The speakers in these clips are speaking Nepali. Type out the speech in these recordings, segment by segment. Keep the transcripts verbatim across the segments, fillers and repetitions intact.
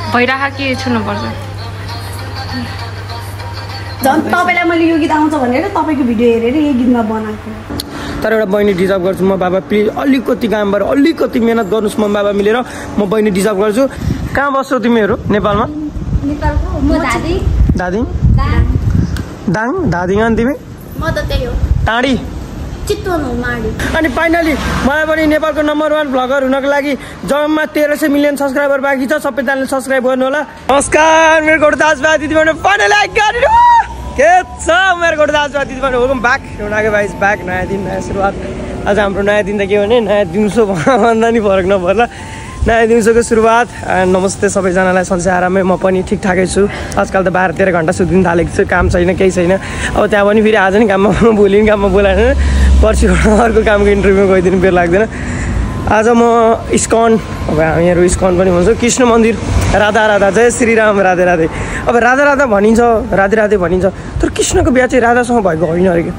भइराख के छुनुपर्छ झन् तपाईँलाई मैले यो गीत आउँछ भनेर तपाईँको भिडियो हेरेर यो गीतमा बनाएको तर एउटा बहिनी डिजर्भ गर्छु म बाबा प्लिज अलिकति कामबाट अलिकति मेहनत गर्नुहोस् म बाबा मिलेर म बहिनी डिजर्भ गर्छु कहाँ बस्छौ तिमीहरू नेपालमा नेपालको म दादी दादी दाङ दादिङ अनि तिमी म त त्यही हो टाढी चितवन हो माडी अनि फाइनली मलाई पनि नेपालको नम्बर वान भ्लगर हुनको लागि जम्मा तेह्र सय मिलियन सब्सक्राइबर बाँकी छ सबैजनाले सब्सक्राइब गर्नु होला नमस्कार मेरो गोठ दाजुभाइ दिदीबहिनी फाइनली लाइक गरिदिनु के छ मेरो गोठ दाजुभाइ दिदीबहिनी वेलकम ब्याक एउटाको भाइ ब्याक नयाँ दिन नयाँ सुरुवात आज हाम्रो नयाँ दिन त के भने नयाँ दिउँसो भन्दा नि फरक नपर्ला नयाँ दिउँसोको सुरुवात नमस्ते सबैजनालाई सन्चै आरामै म पनि ठिकठाकै छु आजकल त बाह्र तेह्र घन्टा सुत्दिन थालेको छु काम छैन केही छैन अब त्यहाँ पनि फेरि आज नि काममा भोलि नि काममा बोलाएन पर्सि अर्को कामको इन्टरभ्यू गइदिनु बेर लाग्दैन आज म इस्कन अब हामीहरू इस्कन पनि भन्छौँ कृष्ण मन्दिर राधा राधा जय श्रीराम राधे राधे अब राधा राधा भनिन्छ राधे राधे भनिन्छ तर कृष्णको बिहा चाहिँ राधासँग भएको होइन अरे कि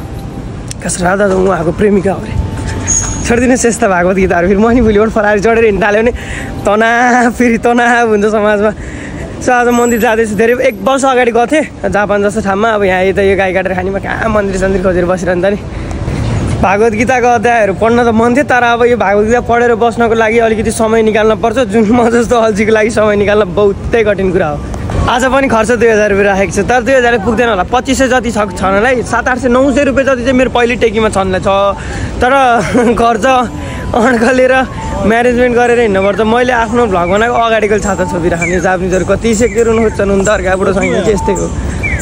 खास राधा त उहाँको प्रेमिका हो अरे छोडिदिनुहोस् यस्ता भागवत गीताहरू फेरि मनी भोलिबाट फरारी चढेर हिँड्नु थाल्यो भने तनाव फेरि तनाव हुन्छ समाजमा सो आज मन्दिर जाँदैछु धेरै एक वर्ष अगाडि गएको थिएँ जापान जस्तो ठाउँमा अब यहाँ यता यो गाई काटेर खानेमा कहाँ मन्दिर सन्दिर खोजेर बसिरहन्छ नि भागवत गीताको अध्यायहरू पढ्न त मन थियो तर अब यो भागवत गीता पढेर बस्नको लागि अलिकति समय निकाल्न पर्छ जुन म जस्तो अल्छीको लागि समय निकाल्न बहुतै कठिन कुरा हो आज पनि खर्च दुई हजार रुपियाँ राखेको छु तर दुई हजार पुग्दैन होला पच्चिस सय जति छ छनलाई सात आठ सय नौ सय रुपियाँ जति चाहिँ मेरो पहिलो टेकीमा छनलाई छ तर खर्च अड्कलेर म्यानेजमेन्ट गरेर हिँड्नुपर्छ मैले आफ्नो भ्लग बनाएको अगाडिको छाता छोपी राख्ने जापानिजहरू कति सेकेर खोज्छन् हुन त अर्काबाटसँग त्यस्तै हो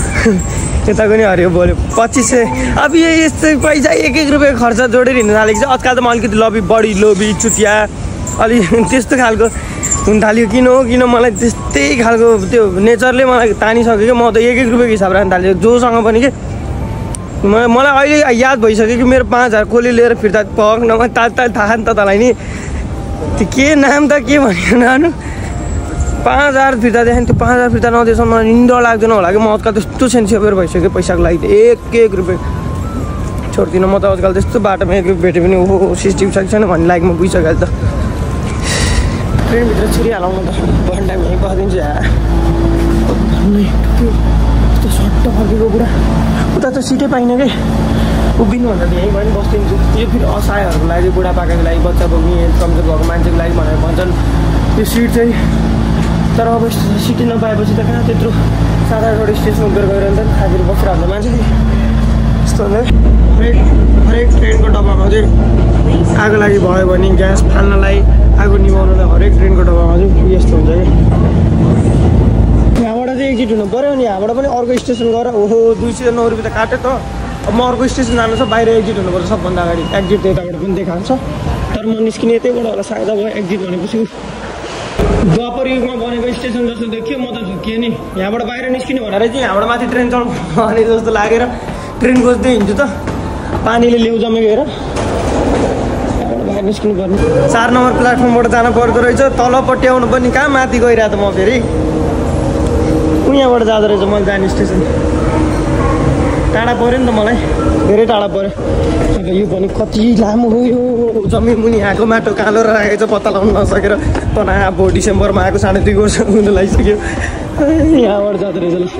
यताको नि हरियो बोल्यो पच्चिस सय अब यो यस्तै पैसा एक एक रुपियाँ खर्च जोडेर हिँड्नु थालेको छ आजकल त म अलिकति लबी बढी लोभी चुतिया अलि त्यस्तो खालको हुन थाल्यो किन हो किन मलाई त्यस्तै खालको त्यो नेचरले मलाई तानिसक्यो कि म त एक एक रुपियाँको हिसाब राख्नु थाल्यो जोसँग पनि कि म मलाई अहिले याद भइसक्यो कि मेरो पाँच हजार कसले लिएर फिर्ता पक नभए ता थाहा नि त तँलाई नि त्यो के नाम त के भनेको नानु पाँच हजार फिर्ता देखायो त्यो पाँच हजार फिर्ता नदिएसम्म मलाई निन्द्रा लाग्दैन होला कि म आजकल त्यस्तो सेन्सिटिभ भइसक्यो पैसाको लागि एक एक रुपियाँ छोड्दिनँ म त आजकल त्यस्तो बाटोमा एक रुपियाँ भेट्यो भने ओहो सिस्टिभ सक्छ भन्ने लागि म बुझिसकेँ त ट्रेनभित्र छिरिहालौँ न त बस्ने टाइम यहीँ बसिदिन्छु यस्तो सट्ट फर्केको कुरा उता त सिटै पाइनँ कि उभिनु भन्दा त यहीँ पनि बसिदिन्छु यो फेरि असहायहरूको लागि बुढापाकाको लागि बच्चा बोक्ने कमजोर भएको मान्छेको लागि भनेर भन्छन् त्यो सिट चाहिँ तर अब सिटै नपाएपछि त कहाँ त्यत्रो सात आठवटा स्टेसन उब्रेर गइरहन्छ नि खातिर बसिरहेको मान्छे यस्तो हुन्छ हरेक हरेक ट्रेनको डब्बामा चाहिँ आगो लागि भयो भने ग्यास फाल्नलाई आगो निभाउनलाई हरेक ट्रेनको डब्बामा चाहिँ यस्तो हुन्छ कि यहाँबाट चाहिँ एक्जिट हुनु पऱ्यो नि यहाँबाट पनि अर्को स्टेसन गएर ओहो दुई सय नौ रुपियाँ त काट्यो त अब म अर्को स्टेसन जानु छ बाहिर एक्जिट हुनुपर्छ सबभन्दा अगाडि एक्जिट त्यताबाट पनि देखाएको छ तर म निस्किने त्यहीबाट होला सायद अब एक्जिट भनेपछि द्वापर युगमा बनेको स्टेसन जस्तो देखियो म त झुकिएँ नि यहाँबाट बाहिर निस्किने भनेर चाहिँ यहाँबाट माथि ट्रेन चढ्नु भने जस्तो लागेर ट्रेन खोज्दै हिँड्छु त पानीले लेउ जमेको हेर यहाँबाट बाहिर निस्किनु पर्ने चार नम्बर प्लेटफर्मबाट जानु पर्दो रहेछ तलपट्टि आउनु पनि कहाँ माथि गइरहेको त म फेरि यहाँबाट जाँदो रहेछ मैले जाने स्टेसन टाढा पऱ्यो नि त मलाई धेरै टाढा पऱ्यो अब यो पनि कति लामो हो यो जमिन मुनि आएको माटो कालो राखेको छ पत्ता लगाउनु नसकेर तना अब डिसेम्बरमा आएको साढे दुई वर्ष हुनु लागिसक्यो यहाँबाट जाँदो रहेछ ल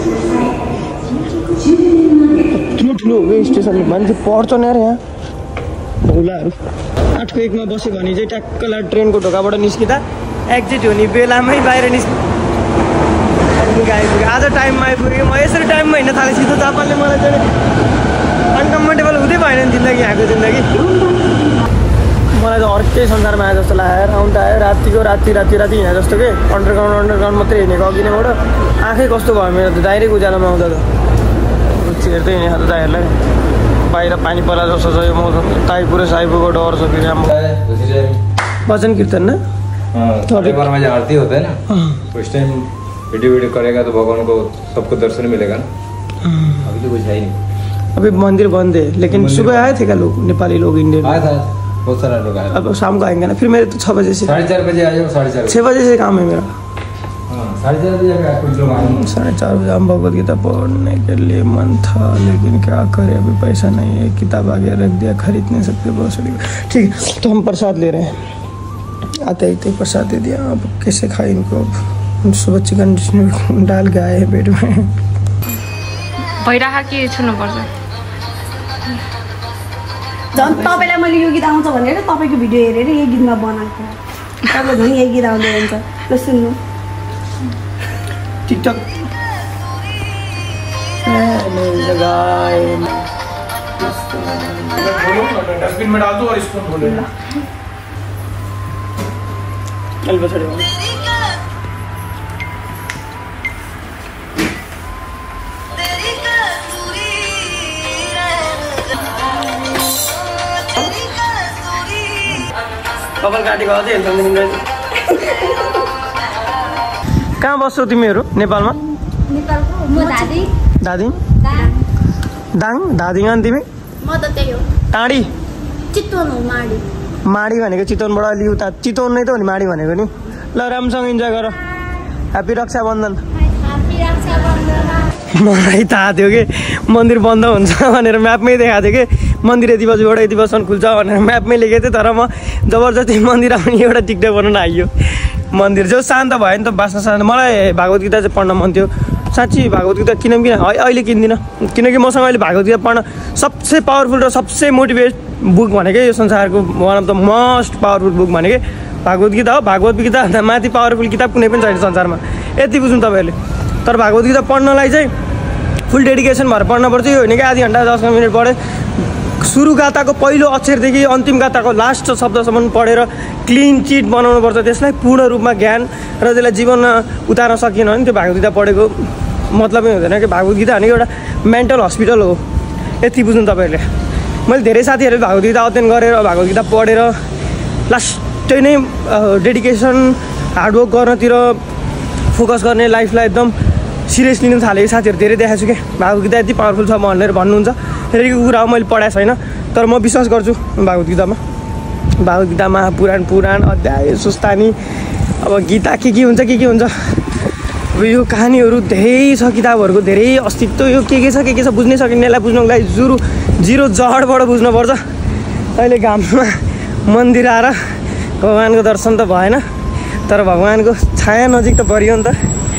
ठुलो ठुलो हो यो स्टेसन मान्छे पढ्छ नि यार यहाँ भौलाहरू आठको एकमा बस्यो भने चाहिँ ट्याक्कलाई ट्रेनको ढोकाबाट निस्किँदा एक्जिट हुने बेलामै बाहिर निस्कि आइपुग्यो आज टाइममा आइपुग्यो म यसरी टाइममा हिँड्न थालेपछि त जापानले मलाई चाहिँ अनकम्फर्टेबल हुँदै भएन नि जिन्दगी यहाँको जिन्दगी मलाई त अर्कै संसारमा आए जस्तो लागेर आउनु त आयो रातिको राति राति राति हिँडे जस्तो कि अन्डरग्राउन्ड अन्डरग्राउन्ड मात्रै हिँडेको अघिनेबाट आँखै कस्तो भयो मेरो त डाइरेक्ट उज्यालोमा आउँदा त हेर्दै हिँडेको त दाइहरूलाई बाहिर पानी पर्ला जस्तो छ यो मौसम ताइपुर साइपुको डर छ फेरि हाम्रो भजन कीर्तन न आरती होता है ना उस टाइम वीडियो वीडियो करेगा तो भगवान को सबको दर्शन मिलेगा ना अभी तो कुछ है ही नहीं अभी मंदिर बंद है लेकिन सुबह आए थे क्या लोग नेपाली लोग इंडियन आया था बहुत सारा लोग आए अब शाम को आएंगे ना फिर मेरे तो छः बजे से साढ़े चार बजे आ जाओ साढ़े चार छः बजे से काम है मेरा साढ़े चार बजे कुछ लोग आए साढ़े चार बजे हम भगवत गीता पढ़ने के लिए मन था लेकिन क्या करे अभी पैसा नहीं है किताब आगे रख दिया खरीद नहीं सकते बहुत सारी ठीक है तो हम प्रसाद ले रहे हैं आते आते प्रसाद दे दिया अब कैसे खाए इनको अब सुबह चिकन डाल के आए पेट में भइराख के छुनुपर्छ झन् तपाईँलाई मैले यो गीत आउँछ भनेर तपाईँको भिडियो हेरेर यही गीतमा बनाएको तपाईँले झन् यही गीत आउँदै हुन्छ ल सुन्नु टिकटक डस्टबिन में डाल दो और स्पून धो लेना कपाल काटेको अझै हेर्छ कहाँ बस्छौ तिमीहरू नेपालमा दादिङ दाङ दादिङ अनि तिमी म त त्यही हो टाढी चितवन हो माडी माडी भनेको चितवनबाट अलि उता चितवन नै त हो नि माडी भनेको नि ल राम्रोसँग इन्जोय गर ह्याप्पी रक्षाबन्धन मलाई थाहा थियो कि मन्दिर बन्द हुन्छ भनेर म्यापमै देखाएको थियो कि मन्दिर यति बजीबाट यति बजीसम्म खुल्छ भनेर म्यापमै लेखेको थिएँ तर म जबरजस्ती मन्दिर आउने एउटा टिकटक बनाउन आइयो मन्दिर जो शान्त भयो नि त बाँच्न शान्त मलाई भागवत गीता चाहिँ पढ्न मन थियो साँच्ची भागवत गीता किन किन अहिले किन्दिनँ किनकि मसँग अहिले भागवत गीता पढ्न सबसे पावरफुल र सबसे मोटिभेट बुक भनेकै यो संसारको one of the most powerful book भनेकै भागवत गीता हो भागवत गीता भन्दा माथि पावरफुल किताब कुनै पनि छैन संसारमा यति बुझ्नु तपाईँहरूले तर भागवत गीता पढ्नलाई चाहिँ फुल डेडिकेसन भएर पढ्नुपर्छ यो होइन कि आधी घन्टा दस मिनट पढेँ सुरु गाताको पहिलो अक्षरदेखि अन्तिम गाताको लास्ट शब्दसम्म पढेर क्लिन चिट बनाउनुपर्छ त्यसलाई पूर्ण रूपमा ज्ञान र त्यसलाई जीवनमा उतार्न सकिएन भने त्यो भागवत गीता पढेको मतलबै हुँदैन कि भागवत गीता भनेको एउटा मेन्टल हस्पिटल हो यति बुझ्नु तपाईँहरूले मैले धेरै साथीहरूले भागवत गीता अध्ययन गरेर भागवत गीता पढेर लास्टै नै डेडिकेसन हार्डवर्क गर्नतिर फोकस गर्ने लाइफलाई एकदम सिरियस लिनु थालेको साथीहरू धेरै देखाएको छु कि भागवत गीता यति पावरफुल छ भनेर भन्नुहुन्छ रेडीको कुरा हो मैले पढाएको छैन तर म विश्वास गर्छु भागवत गीतामा भागवत गीतामा पुराण पुराण अध्याय सुस्तानी अब गीता के के हुन्छ के के हुन्छ अब यो कहानीहरू धेरै छ किताबहरूको धेरै अस्तित्व यो के के छ के के छ बुझ्नै सकिनेलाई बुझ्नुको लागि जुरु जिरो जडबाट बुझ्नुपर्छ अहिले घाममा मन्दिर आएर भगवान्को दर्शन त भएन तर भगवान्को छाया नजिक त परियो नि त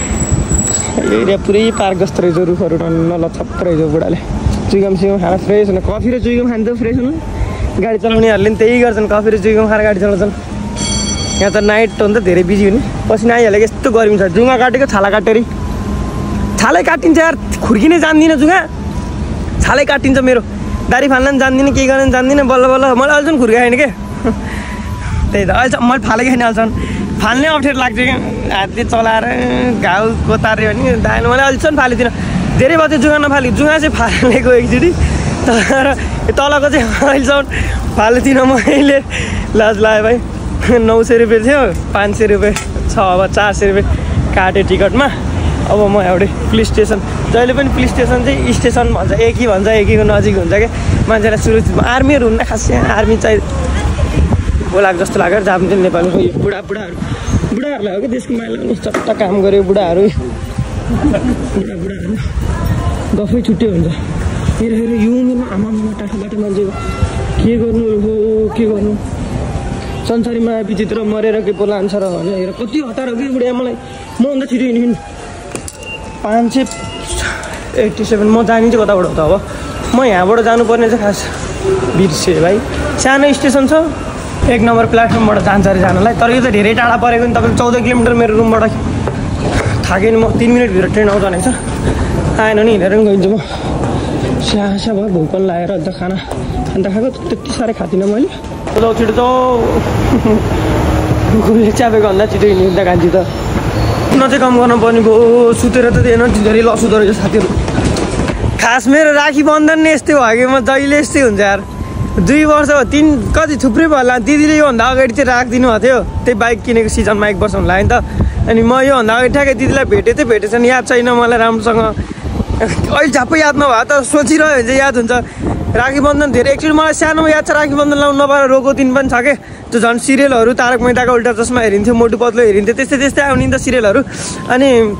एरिया पुरै पार्क जस्तो रहेछ रुखहरू नलछप्प रहेछ बुढाले चुइगम सिगम खाना फ्रेस हुन कफी र चुइगम खानु त फ्रेस हुनु गाडी चलाउनेहरूले पनि त्यही गर्छन् कफी र चुइगम खाएर गाडी चलाउँछन् यहाँ त नाइट हो नि त धेरै बिजी हुने पसिना आइहालेको यस्तो गर्मी छ जुङ्गा काटेको छाला काटेरी छालै काटिन्छ यार खुर्किनै जान्दिनँ जुङ्गा छालै काटिन्छ मेरो दारी फाल्न पनि जान्दिनँ केही गर्न जान्दिनँ बल्ल बल्ल मलाई अहिलेसम्म खुर्काएन के त्यही त अहिले मैले फालेको छैन अहिलेसम्म फाल्नै अप्ठ्यारो लाग्छ क्या हातले चलाएर घाउ कोतार्यो भने दाएन मैले अहिलेसम्म फालिदिनँ धेरै भयो त्यो जुङ्गा नफाले जुङ्गा चाहिँ फालेको एकचोटि तर तलको चाहिँ अहिलेसम्म फालिदिनँ मैले लाज लाग्यो भाइ नौ सय रुपियाँ थियो पाँच सय रुपियाँ छ अब चार सय रुपियाँ काटेँ टिकटमा अब म एउटै पुलिस स्टेसन जहिले पनि पुलिस स्टेसन चाहिँ स्टेसन भन्छ एकी भन्छ एकीको नजिक हुन्छ क्या मान्छेलाई सुरक्षित आर्मीहरू हुन्न खास आर्मी चाहिँ बोलाएको जस्तो लाग्यो जान्थ्यो नेपालको यो बुढा बुढाहरू बुढाहरूलाई हो कि देशको माइला चट्ट काम गऱ्यो बुढाहरू बुढा बुढाहरू गफै छुट्टै हुन्छ हेर हेर यो उमेरमा आमा टाढाबाट मान्छेको के गर्नु हो के गर्नु संसारी माया विचित्र मरेर के पो लान्छ र भने हेर कति हतार हो कि बुढा मलाई मभन्दा छिटो हिँड्नु पाँच सय एट्टी सेभेन म जाने चाहिँ कताबाट हो त अब म यहाँबाट जानुपर्ने चाहिँ खास बिर्सेँ भाइ सानो स्टेसन छ एक नम्बर प्लेटफर्मबाट जान्छ अरे जानलाई तर यो त धेरै टाढा परेको नि तपाईँको चौध किलोमिटर मेरो रुमबाट थाकेँ नि म तिन मिनटभित्र ट्रेन आउँछ भनेको छ आएन नि हिँडेर पनि गइन्छ म स्या स्या भयो भोक पनि लागेर अन्त खाना अन्त खाएको त्यति साह्रै खाँदिनँ मैले जाउँ छिटो जाउँ गुलले च्यापेको भन्दा छिटो हिँड्दा खान्छु त न चाहिँ कम गर्नु पर्ने भयो सुतेर त एनर्जी धेरै लस हुँदो रहेछ साथीहरू खास मेरो राखी बन्धन नै यस्तै भयो कि म जहिले यस्तै हुन्छ यार दुई वर्ष भयो तिन कति थुप्रै भयो होला दिदीले योभन्दा अगाडि चाहिँ राखिदिनु भएको थियो त्यही बाइक किनेको सिजनमा एक वर्ष हुन लाग्यो नि त अनि म योभन्दा अगाडि ठ्याक्कै दिदीलाई भेटेँ चाहिँ भेटेछ नि याद छैन मलाई राम्रोसँग अहिले झ्याप्पै याद नभए त सोचिरह्यो भने चाहिँ याद हुन्छ राखी बन्धन धेरै एकचोटि मलाई सानोमा याद छ राखी बन्धन लाउनु नपाएर रोको दिन पनि छ क्या त्यो झन् सिरियलहरू तारक मेहताको उल्टा चस्मा हेरिन्थ्यो मोटु पत्लो हेरिन्थ्यो त्यस्तै त्यस्तै आउने नि त सिरियलहरू अनि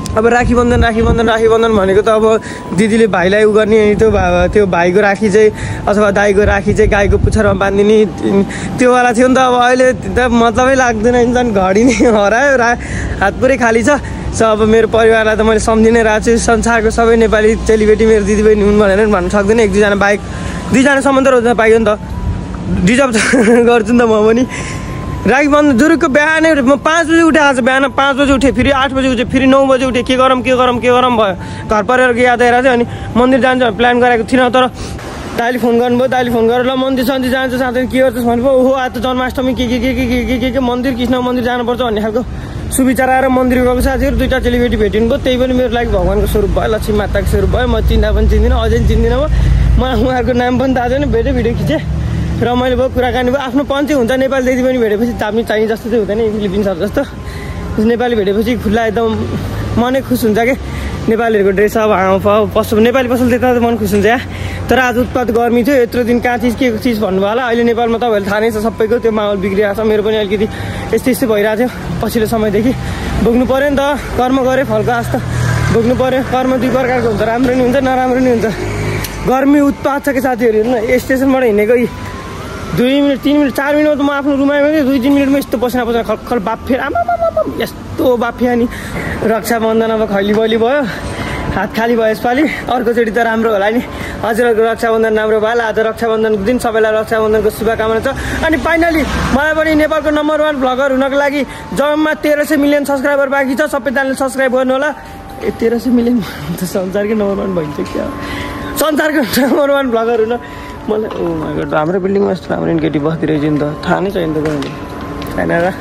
अब राखी बन्धन राखी बन्धन राखी बन्धन भनेको त अब दिदीले भाइलाई उ गर्ने अनि त्यो भा त्यो भाइको राखी चाहिँ अथवा दाइको राखी चाहिँ गाईको पुच्छरमा बाँधिने त्योवाला थियो नि त। अब अहिले त मतलबै लाग्दैन, इन्सान घडी नै हरायो, रा हात पुरै खाली छ। सो अब मेरो परिवारलाई त मैले सम्झि नै रहेको छु। संसारको सबै नेपाली चेलीबेटी मेरो दिदीबहिनी हुन् भनेर पनि भन्न सक्दैन। एक दुईजना बाइक दुईजनासम्म त रोज्न पाइयो नि त, डिजर्भ गर्छु नि त म पनि। राखी बन्धन जुरुको बिहानै म पाँच बजी उठेँ, आज बिहान पाँच बजी उठेँ, फेरि आठ बजी उठेँ, फेरि नौ बजी उठेँ। के गरौँ के गरौँ के गरौँ भयो। घर परिवारको याद आएर चाहिँ अनि मन्दिर जान्छ प्लान गरेको थिइनँ, तर दाइले फोन गर्नुभयो। दाइले फोन गरेर ल मन्दिर सन्दिर जान्छ साथै के गर्छस् भन्नुभयो। ओहो आज त जन्माष्टमी के के के के के के के के मन्दिर कृष्ण मन्दिर जानुपर्छ भन्ने खालको सुविचार आएर मन्दिर गएको साथीहरू दुईवटा चेलीबेटी भेटिनु भयो। त्यही पनि मेरो लागि भगवान्को स्वरूप भयो, लक्ष्मी माताको स्वरूप भयो। म चिन्दा पनि चिन्दिनँ, अझै चिन्दिनँ म। मलाई उहाँहरूको नाम पनि थाहा छैन। भेटेँ भिडियो खिचेँ, रमाइलो भयो, कुराकानी भयो। आफ्नो पञ्चै हुन्छ, नेपाली दिदी पनि भेटेपछि चाप्ने चाहिने जस्तो चाहिँ हुँदैन, फिलिपिन्सहरू जस्तो। नेपाली भेटेपछि खुल्ला एकदम मनै खुस हुन्छ कि नेपालीहरूको ड्रेस अब हाउभाउ पसल नेपाली पसल देख्दा त मन खुस हुन्छ या। तर आज उत्पात गर्मी थियो, यत्रो दिन कहाँ चिज के चिज भन्नुभयो होला। अहिले नेपालमा तपाईँहरूले थाहा नै छ सबैको त्यो माहौल बिग्रिरहेको छ। मेरो पनि अलिकति यस्तै यस्तै भइरहेको थियो पछिल्लो समयदेखि। भोग्नु पऱ्यो नि त, कर्म गऱ्यो फलको आश त भोग्नु पऱ्यो। कर्म दुई प्रकारको हुन्छ, राम्रो नि हुन्छ नराम्रो नि हुन्छ। गर्मी उत्पात छ कि साथीहरू, हेर्नु स्टेसनबाट हिँडेको दुई मिनट तिन मिनट चार मिनट म आफ्नो रुममा थिएँ, दुई तिन मिनटमा यस्तो पसिना पसिना खलखल बाफ फेर आमा यस्तो बाफिया नि। रक्षाबन्धन अब खैली बली भयो, हात खाली भयो यसपालि। अर्कोचोटि त राम्रो होला नि। हजुरहरूको रक्षाबन्धन राम्रो भयो होला। आज रक्षाबन्धनको दिन सबैलाई रक्षाबन्धनको शुभकामना छ। अनि फाइनली मलाई पनि नेपालको नम्बर वान भ्लगर हुनको लागि जम्मा तेह्र सय मिलियन सब्सक्राइबर बाँकी छ। सबैजनाले सब्सक्राइब गर्नु होला। ए तेह्र सय मिलियन त संसारकै नम्बर वान भइन्छ क्या, संसारको नम्बर वान भ्लगर हुन मलाई। ओ माइ गॉड, हाम्रो बिल्डिङमा यस्तो राम्रो केटी बस्दिरहेछ नि त, थाहा नै छैन त कहिले छैन र।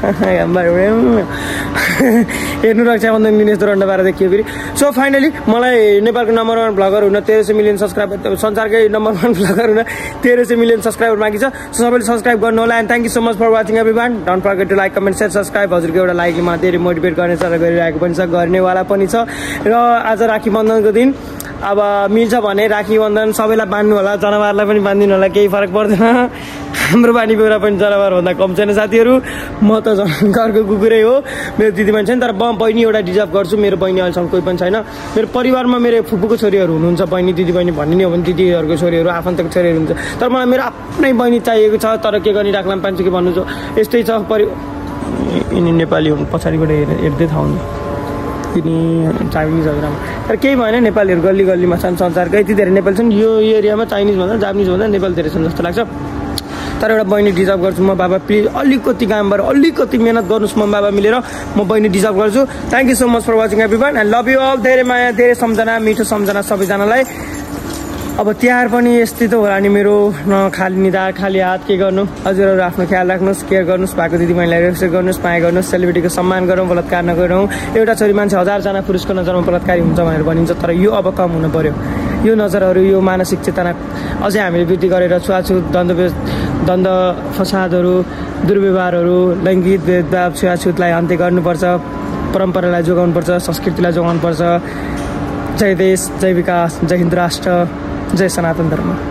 हेर्नु रक्षाबन्धन दिन यस्तो रन्डा पारा देखियो फेरि। सो फाइनली मलाई नेपालको नम्बर वान भ्लगर हुन तेह्र सय मिलियन सब्सक्राइबर, संसारकै नम्बर वान भ्लगर हुन तेह्र सय मिलियन सब्सक्राइबर बाँकी छ। सो सबैले सब्सक्राइब गर्नु होला। And thank you so much for watching everyone. Don't forget to like comment share subscribe. हजुरको एउटा लाइकले मलाई धेरै मोटिभेट गर्नेछ र गरिरहेको पनि छ, गर्नेवाला पनि छ। र आज राखी बन्धनको दिन अब मिल्छ भने राखी बन्धन सबैलाई बाँध्नु होला, जनावरलाई पनि बाँधिदिनु होला, केही फरक पर्दैन। हाम्रो बानी बेहोरा पनि जनावरभन्दा कम छैन साथीहरू। म त झन् घरको कुकुरै हो, मेरो दिदी पनि छैन। तर म बहिनी एउटा डिजर्भ गर्छु, मेरो बहिनी अहिलेसम्म कोही पनि छैन। मेरो परिवारमा मेरो फुपूको छोरीहरू हुनुहुन्छ, बहिनी दिदी बहिनी भन्ने नि हो भने दिदीहरूको छोरीहरू आफन्तको छोरीहरू हुन्छ। तर मलाई मेरो आफ्नै बहिनी चाहिएको छ, तर के गर्ने राख्लाम पान्छ कि भन्नु छ। यस्तै छ परि यिनी नेपाली हुनु पछाडिबाट हेर्दै थाहा हुन्छ यिनी चाइनिजहरू राम्रो। तर केही भएन, नेपालीहरू गल्ली गल्लीमा छन्, संसारको यति धेरै नेपाली छन्। यो एरियामा चाइनिज भन्दा जापानिज भन्दा नेपाली धेरै छन् जस्तो लाग्छ। तर एउटा बहिनी डिजर्भ गर्छु म। बाबा प्लिज अलिकति काम गरेर अलिकति मिहिनेत गर्नुहोस्, म बाबा मिलेर म बहिनी डिजर्भ गर्छु। Thank you so much for watching everyone and love you all. धेरै माया धेरै सम्झना, मिठो सम्झना सबैजनालाई। अब तिहार पनि यस्तै त होला नि मेरो, न खाली निधार खाली हात। के गर्नु, हजुरहरू आफ्नो ख्याल राख्नुहोस्, केयर गर्नुहोस्, भएको दिदीबहिनीलाई रेस्पेक्ट गर्नुहोस्, माया गर्नुहोस्, सेलिब्रिटीको सम्मान गरौँ, बलात्कार नगरौँ। एउटा छोरी मान्छे हजारजना पुरुषको नजरमा बलात्कारी हुन्छ भनेर भनिन्छ, तर यो अब कम हुनु पर्यो। यो नजरहरू, यो मानसिक चेतना अझै हामीले वृद्धि गरेर छुवाछुत, द्वन्द द्वन्द फसादहरू, दुर्व्यवहारहरू, लैङ्गिक भेदभाव, छुवाछुतलाई अन्त्य गर्नुपर्छ। परम्परालाई जोगाउनुपर्छ, संस्कृतिलाई जोगाउनुपर्छ। जय देश, जय विकास, जय हिन्द राष्ट्र, जय सनातन धर्म।